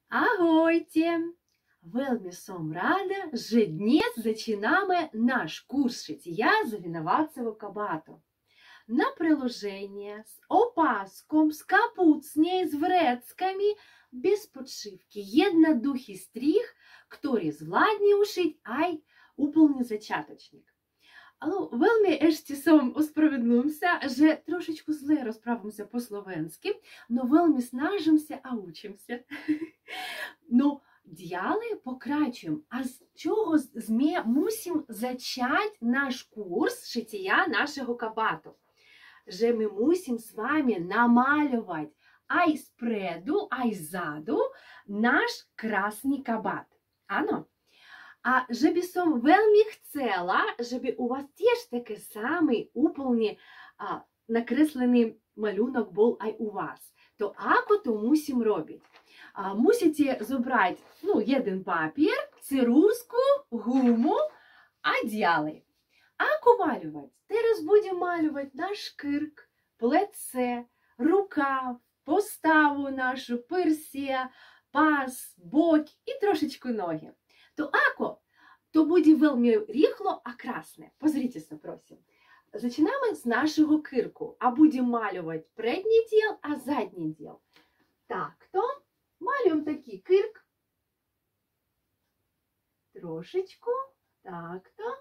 Ahojte! Veľmi som rada, že dnes začинаем наш курс шитья завиноватого кабату. На приложение с опаском, с капуцней, с врецками, без подшивки. Jednoduchý стрих, ktorý zvládne ušiť aj úplný začiatočník. Ну, veľmi ešte som ospravedlňujem sa, že trošičku zle rozprávamся по-словенски, но veľmi snažimся a učimся. Ну, далі покрачуємо. А з чого ми мусимо зачати наш курс шиття нашого кабату? Że my musimy z wami namalować aj spredu, aj zadu nasz krasny kabat. Ano? A żeby som veľmi chcela, żeby u вас теж такий самий úplný накреслений малюнок був aj у вас, то ako to musím robiť? Musíte zobrať jeden papier, цируску, гуму, а далі. Ako малювати? Teraz будемо малювати наш кирк, плече, рукав, поставу нашу, персія, пас, боки і трошечку ноги. То ако? То буде veľmi ріхло, а красне. Позріться, просим. Починаємо з нашого кирку, а будемо малювати передній діл, а задній діл. Так, то малюємо такий кирк. Трошечку. Так, то.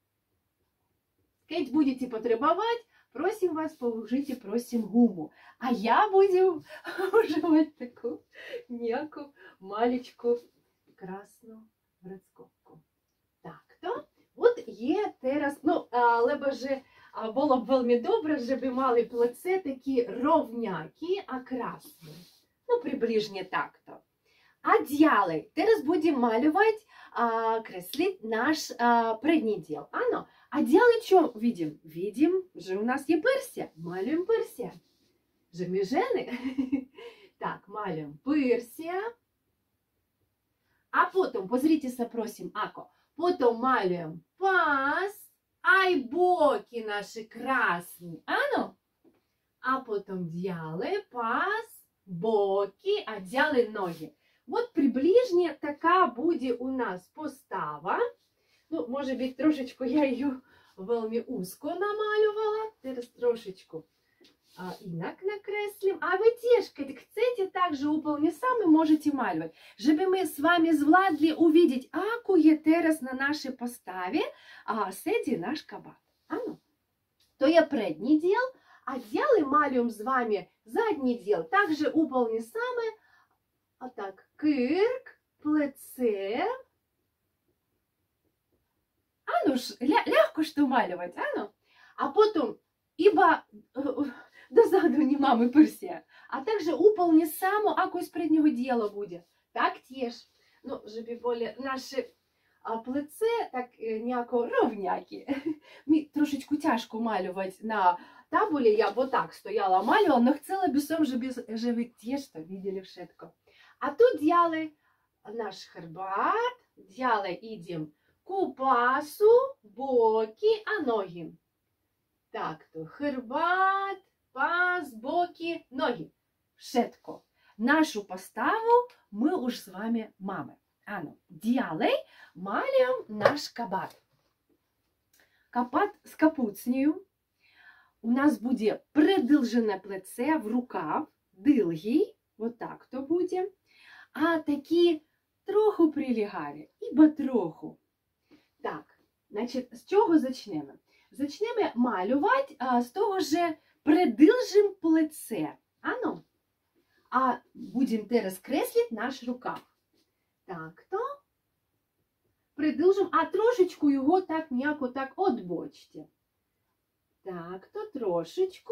Keď будете потребовать, просим вас, положите, просим гуму. А я буду вживати таку ніяку малечку красну врецковку. Так, то. От є зараз, либо же було б вельми добре, щоб мали плече такі ровнякі, а красні. Приближні так-то. А далі, зараз будемо малювати, креслити наш передній діл. Ано? А далі що видим? Видим, що у нас є персія. Малюємо персія. Же ми жени? Так, малюємо персія. А потім, позріться, просим, ако. Потім малюємо пас, ай боки наші красні. Ано? А потім дяли пас, боки, а дяли ноги. От приближно така буде у нас постава. Може бути, трошечку я її вельми узко намалювала. Зараз трошечку інак накреслим. А ви теж, коли хочете, також úplně самі можете малювати. Щоб ми з вами звладли увидеть, аку є зараз на нашій поставі сиді наш кабат. То є передній діл, а діли малюємо з вами задній діл. Також úplně саме, отак, кирк, плече. Легко ж малювати, ано? А потім, іба дозаду не мами персія, а також úplně само, ако з переднього діла буде. Так теж, щоб були наші плече так ніяко ровнякі. Мені трошечку тяжко малювати на табулі, я б отак стояла, малювала, но хотіла б сам, щоб ви теж то видели všetko. А тут діли наш хребет, діли ідемо купасу, боки, а ноги. Так, то хребет, пас, боки, ноги. Všetko. Нашу поставу ми уж з вами мами. Ано, далі малюємо наш кабат. Кабат з капуцнею. У нас буде придовжене плече в рукав, довгий, отак то буде. А такі трохи прилягаві, ібо трохи. Так, значить, з чого почнемо? Почнемо малювати з того, що придовжимо плече. Ано? А будемо зараз креслити наш рукав. Так, то. Придовжимо, а трошечку його так м'яко так отбочте. Так, то трошечку.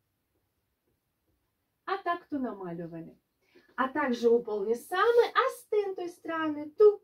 А так то намалювали. А також úplně саме, а з тієї сторони ту.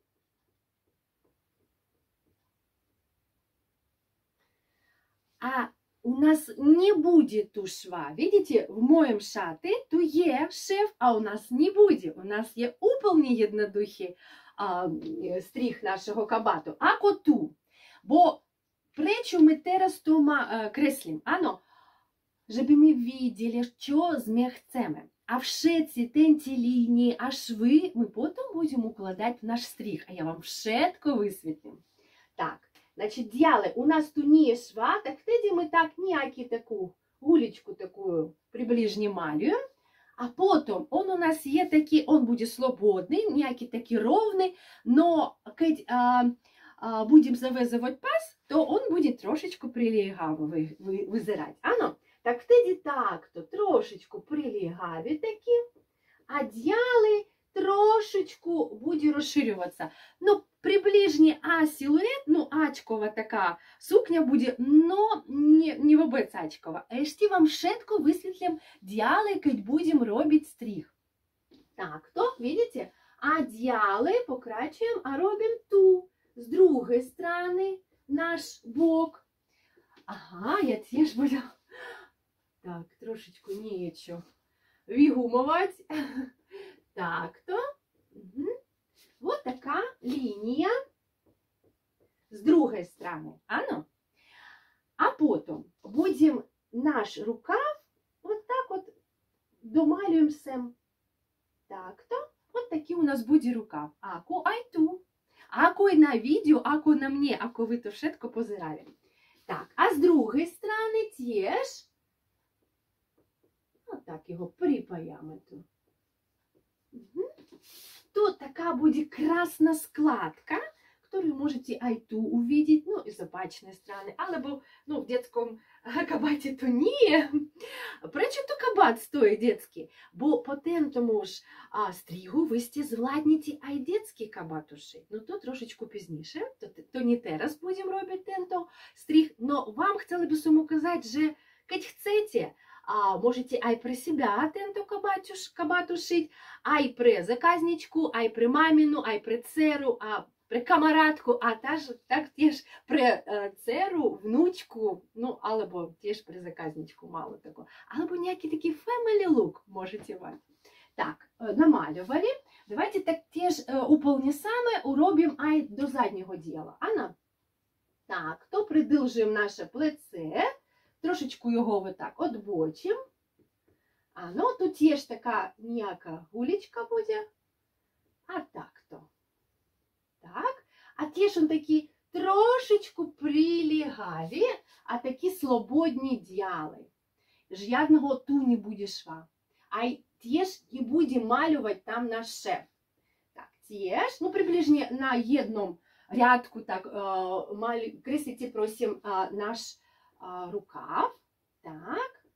А у нас не будет ту шва. Видите, в моем шаті ту є шив, а у нас не буде. У нас є úplně jednoduchý стріх нашого кабату. Ако ту. Бо пречу ми зараз ту креслим. Ано, щоб ми видели, що ми хочемо. А вшитці тенті лінії, а шви ми потім будемо укладати в наш стріх, а я вам вшетко висвітлю. Так, значить, діяли, у нас тут не шва, так тоді ми так ніякі таку гулечку таку приближні малюємо. А потім он у нас є такий, он буде свободний, ніякий такий ровний, но коли будемо зав'язувати паз, то он буде трошечку прилігав визирати. Ано? Так тоді так-то трошечку прилігаві такі, а діяли трошечку буде розширюватися. Ну, приближні А-силует, ну, ачкова така сукня буде, но не вобець ачкова. А ще вам швидко висвітлям діяли, коли будемо робити стріх. Так, то, видите? А діяли покрачуємо, а робимо ту. З другої сторони наш бок. Ага, я теж буду... Так, трошечку нічого вигумувати. Так-то. Угу. Вот така лінія з другої сторони. Ано? А потім будемо наш рукав вот так от домалюємо сем. Так-то. Вот такий у нас буде рукав. Аку айту. Аку і на відео, аку на мені, аку ви то швидко позирали. Так, а з другої сторони теж отак його припаяємо тут. Угу. Тут такая будет красная складка, которую можете айту увидеть, ну, из обачной стороны, або, ну, в детском кабаті то ні. Пречо то кабат стоїть детський? Бо по тентому ж стрігу ви сте звладніте ай детський кабат ушить. Ну, то трошечку пізніше, то не зараз будемо робити тенто стріг, но вам хотіли би суму казати, що, коли хочете, можете ай при себя тенто кабату шить, ай при заказничку, ай при маміну, ай при церу, а при камарадку, а так теж при церу, внучку, ну, або теж при заказничку, мало такого. Або ніякий такий family look можете мати. Так, намалювали. Давайте так теж уполні саме уробимо ай до заднього діла. Ана? Так, то придовжуємо наше плече. Трошечку його ви так отбочим. А, ну, тут є ж така ніяка гулечка буде. А так-то. Так. А ті ж он такі трошечку прилігаві, а такі свободні діяли. Жодного ту не буде шва. А ті ж і буде малювати там наш шеф. Так, ті ж, ну, приближні на одному рядку так креслите, просим, наш рукав. Так.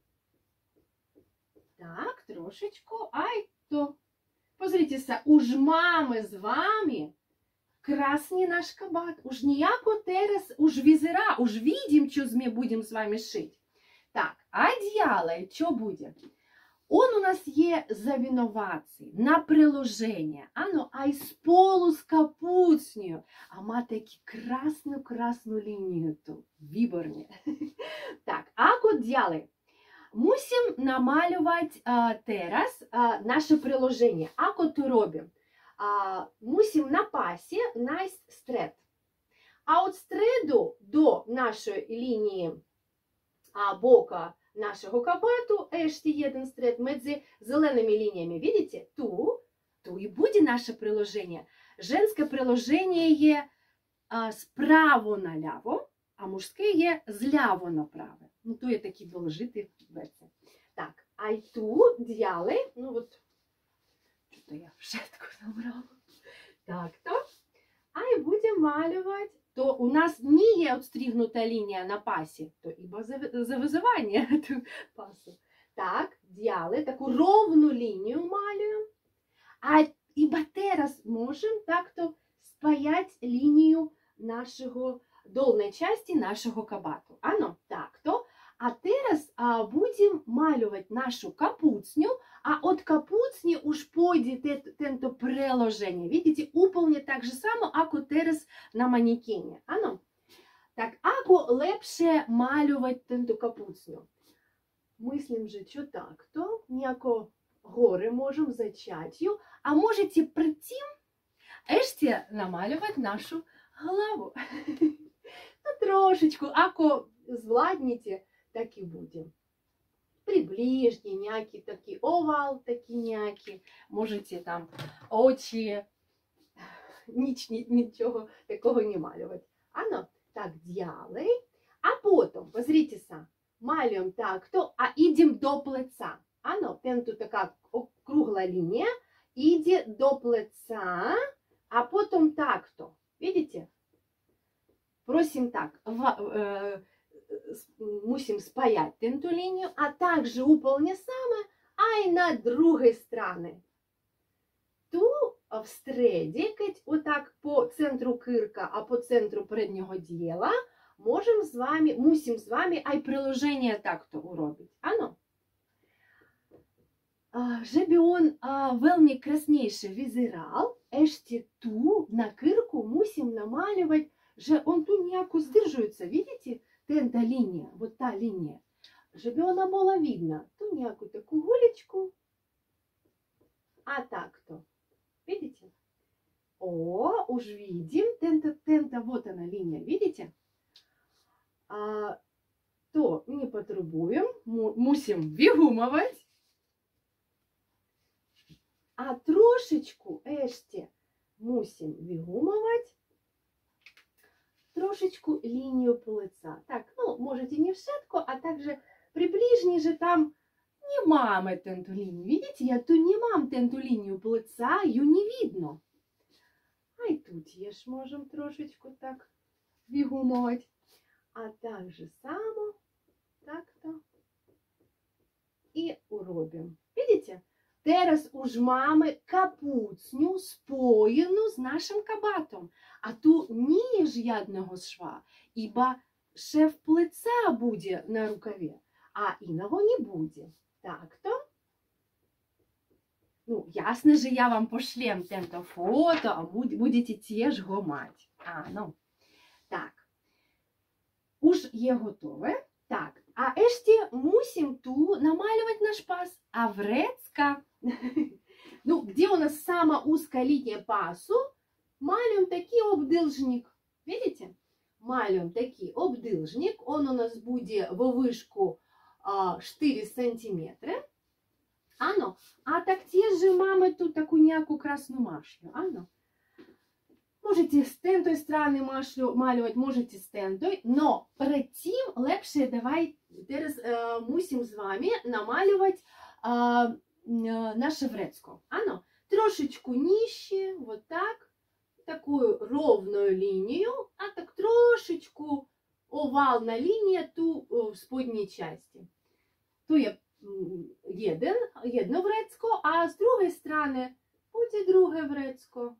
Так, трошечку. Ай, то. Позрітеся, уж мами з вами красний наш кабат. Уж ніяко терес, уж візера, уж видим, що ми будемо з вами шити. Так, а діяли, що буде? Он у нас є завінувації на приложення. Ано, а із полу з капуцнею. А ма такі красну лінію тут. Виборні. Так, а діяли? Мусим намалювати зараз наше приложення. Ако то робимо? Мусим на пасі найти стред. А от стреду до нашої лінії бока нашого кабату, ще один стред, між зеленими лініями, видите? Ту і буде наше приложення. Женське приложення є справа наляво, а мужське є зляво направо. Ну, то є такі доложити версії. Так, а й ту діяли, ну от, що-то я шетку забрала. Так, то, а й будемо малювати. То у нас не є отстрігнута лінія на пасі, то іба завизування пасу. Так, діяли, таку ровну лінію малюємо. А іба зараз можемо так-то спаять лінію нашого, долної частини нашого кабату. Ано, так-то. А зараз будемо малювати нашу капуцню, а от капуцні уж пойде тento приложення. Видите, уполне так же само, ако зараз на манекені. Ано? Так, ако лепше малювати тento капуцню? Мислим же, що так-то, ніяко гори можемо зачатію, а можете при тім ще намалювати нашу голову. Ну, трошечку, ако звладніте, так і буде. приближні, ніякі такі овал, такі ніякі. Можете там очі, нічого такого не малювати. Ано, так, далі. А потім, посмотрите, малюємо так, то, а йдемо до плеча. Ано, тут така кругла лінія, йде до плеча, а потім так-то. Видите? Просим так, мусим спаять эту линию, а также выполнить самое, а и на другой стороне. Ту всередині, отак по центру кирка, а по центру переднього діла, мусим з вами, а й приложення так-то уробити. Ано? Żeby on veľmi krásniejszy wyzerał, jeszcze tu na kyrku musим намалювати, że on tu niejako zdержується. Видите? Та лінія, вот та лінія. Żeby ona була видна. Tu niejako таку гулечку. А так-то. Видите? О, уж видим. Тента, вот она линия. Видите? То не потребуем. Мусим вигумовать. А трошечку jeszcze мусим вигумовать. Трошечку линию плеча. Так, ну, можете не všetko, а также приближні же там не маме тенту линию. Видите, я тут не мам тенту линию плеча, ее не видно. А и тут ж можем трошечку так вигумовать. А так же само, так-то. И уробим. Видите? Teraz už mamy капуцню споєну з нашим кабатом. А тут ні жодного шва, ібо шев плеча буде на рукаві, а іного не буде. Так-то. Ну, ясно же, я вам пошлем тento фото, а будете теж го мать. Ну. Так. Уж є готове. Так. А jeszcze мусим ту намалювать наш пас. А врецка. Ну, где у нас самая узкая линия пасу, малюем такий обдилжник. Видите? Малюем такий обдилжник. Он у нас будет в вышку 4 сантиметра. Ано. А так те же мамы тут такую няку красную машлю. Ано. Можете з тентої сторони малювати, можете з тентої, но перед тим лепше давай зараз мусим з вами намалювати наше врецко. Ано, трошечку нижче, вот так, такую ровную линию, а так трошечку овальна линия ту в сподній части. Ту є одно врецко, а з другої сторони буде друге врецко.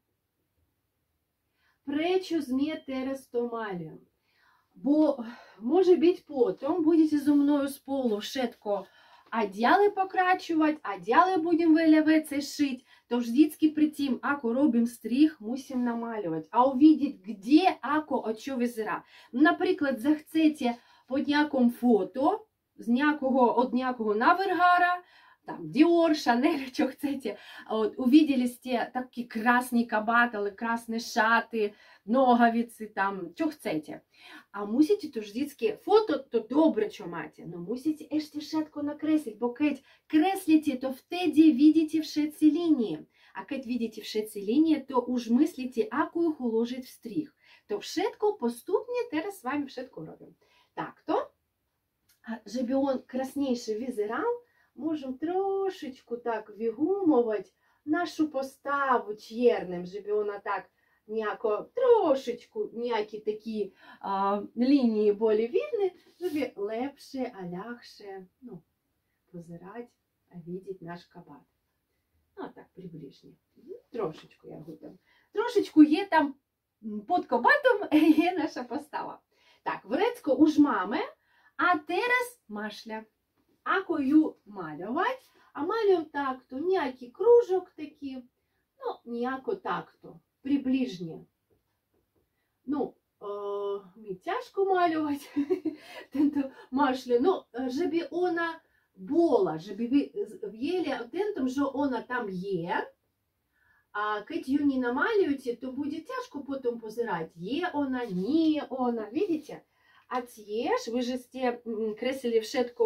Пречу змє терес то малюємо. Бо, може бути, потім будете зі мною з полу všetko одіяли покрачувати, одіяли будемо вилявець шити, то вждіцьки при тім, ако робимо стріх, мусимо намалювати. А увидіть, де, ако, от що визира. Наприклад, захцете по ніякому фото, з ніякого навергара, там, Dior, Chanel, що хочете, увидели сте такі красні кабатали, красні шати, ноговиці, там, що хочете. А мусите то ждіцьки фото, то добре, що маєте, но мусите еште všetko накреслить, бо keď креслите, то втеді видите všetci лінії. А keď видите všetci лінії, то уж мислите, аку їх уложить в стріх. То všetko поступне, teraz з вами všetko робимо. Так, то, żeby on краснейше визирав, можемо трошечку так вигумувати нашу поставу черним, щоб вона так трошечку ніякі такі лінії болі видні, щоб лепше, а лягше, ну, позирати, а видіти наш кабат. Ну, так, приближні. Трошечку я готую. Трошечку є там, під кабатом є наша постава. Так, врецько уж маме, а зараз машля. Ако ю малювати, а малюємо так-то, ніякий кружок такий, ну, ніяко так-то, приближні. Ну, мені тяжко малювати, тento машлю, ну, щоб вона була, щоб ви в'єли тентом, що вона там є, а коли її не намалюєте, то буде тяжко потім позирати, є вона, не вона, видите? А ці ж, ви ж сте креслили všetko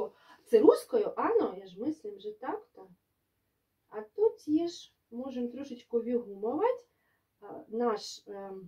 Це рускою, ано, я ж мислим, що так-то. А тут є ж, можемо трошечку вигумувати наш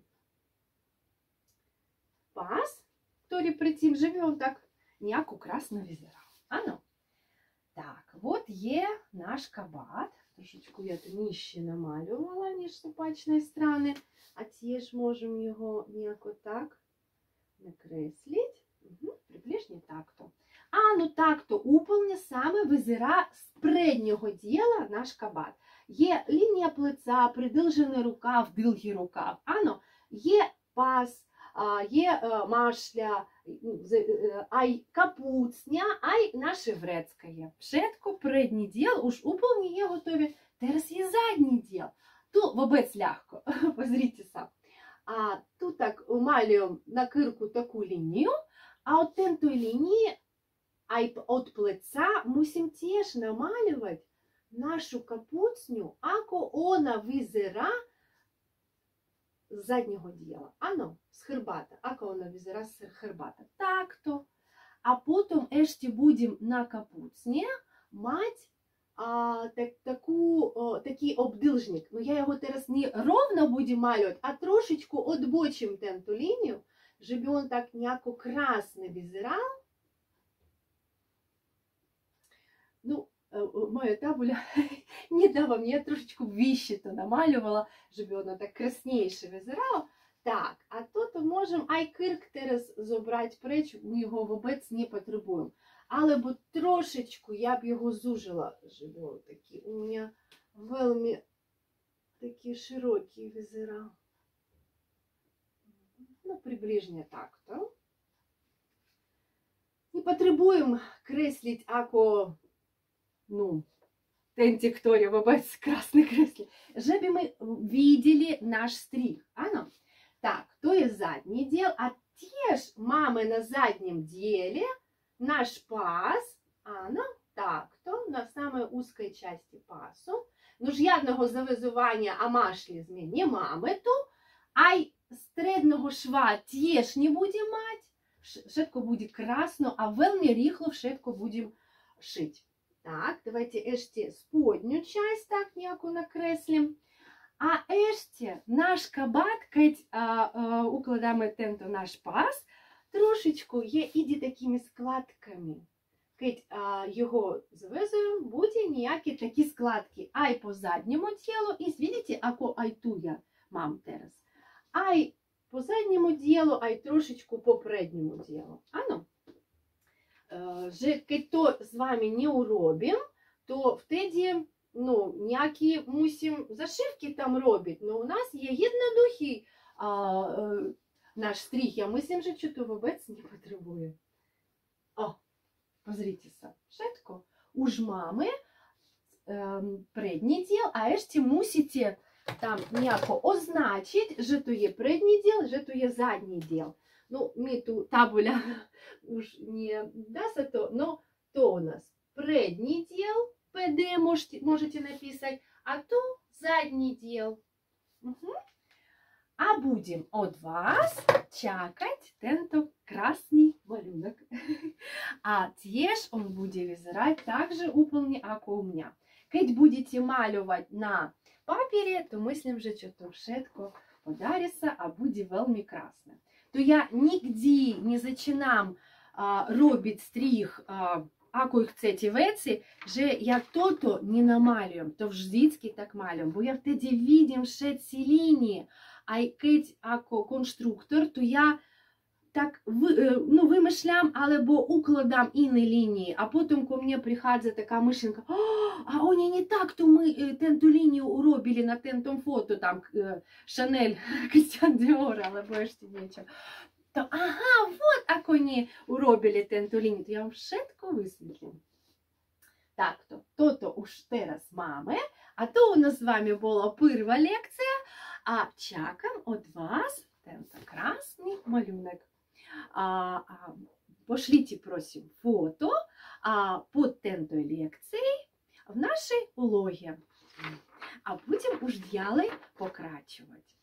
пас, який при цим живе, он так ніяк красно визирав. Ано. Так, от є наш кабат. Трошечку я то нижче намалювала, ніж собачної сторони. А ці ж можемо його ніяк отак накреслити. Угу, приближні так-то. А ну так-то уповне саме визира з переднього діла наш кабат. Є лінія плеча, придовжений рукав, довгий рукав. Ано, є пас, є машля, ай капуцня, ай наше врецькає. Všetko передній діл уж уповні є готові. Зараз є задній діл. То вобець легко, позрите сам. А тут так малюємо на кирку таку лінію, а от той лінії, ай от плеча мусимо теж намалювати нашу капуцню, ако вона визира з заднього діла. Ано, з хербата. Ако вона визира з хербата. Так-то. А потім ешті будемо на капуцні мати такий обдилжник. Ну, я його зараз не ровно буду малювати, а трошечку отбочим ту лінію, щоб він так ніяко красно визирав. Ну, моя табуля не дала мені, я трошечку вище то намалювала, щоб воно так красніше визирало. Так, а тут можемо айкирк зараз забрати преч, ми його вобець не потребуємо. Але бо трошечку я б його зужила, щоб він такий у мене вельми такий широкий визирав. Ну, приближно так-то. Не потребуємо креслить, ако ну, тенті, хто вобець красний креслі, щоб ми видели наш стрих. Ано? Так, то є задній діл, а теж мами на заднім ділі наш пас, ано, так-то, на самой узкой части пасу. Ну, жодного завязування амашлі змін не маємо ту, а й середнього шва теж не будемо мати. Všetko буде красно, а вельми ріхло všetko будемо шити. Так, давайте ешті сподню часть так ніяку накреслим. А ешті наш кабат, кать укладаємо тенто наш пас, трошечку є іде такими складками. Кать його зав'язуємо, буде ніякі такі складки. Ай по задньому тілу, і видите, ако ай ту я мам тераз. Ай по задньому ділу, ай трошечку по передньому ділу. Ано? Že keď to z vami не уробим, то втеді, ну, ніякі мусим зашивки там робити. Но у нас є єднодухий наш стріх. Я мислим, що то вобець не потребує. О, позрітеся. Všetko. Уж мами передній діл, а ешті мусите там ніяко означити, що то є передній діл, що то є задній діл. Ну, ми ту табуля уж не дасть то, но то у нас передний дел, ПД можете написать, а то задний дел. Угу. А будем от вас чекать тento красний малюнок. А теж он буде визирать так же уполні, ако у меня. Keď будете малювати на папері, то мислим, що то všetko подариться, а буде вельми красно. То я нігде не зачинам робити стріх, ако chcете веці, що я то не намалюємо, то вждицьки так малюємо, бо я втеді видим ще ці лінії, а кеть ако конструктор, то я так ну, вимишлям, або укладам інні лінії, а потім ко мені приходить така мишенька, а вони не так, то ми тенту лінію уробили на тентом фото, там, Шанель, Крістіан Діор, або ешті нічого. То, ага, вот, як вони уробили тенту лінію, то я вам všetko висвітлю. Так, то уж зараз мами, а то у нас з вами була перша лекція, а чекам від вас тento красний малюнок. Пошлите, просим, фото под тентой лекцией в нашей улоге. А будем уж далі покрачувати.